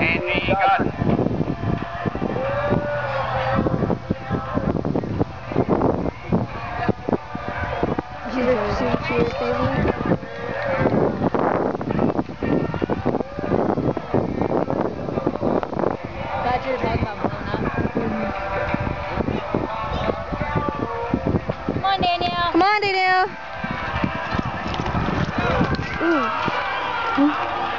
Andy, got it. She's your favorite? Glad your dog got blown up. Come on, Danielle. Come on, Danielle. Ooh.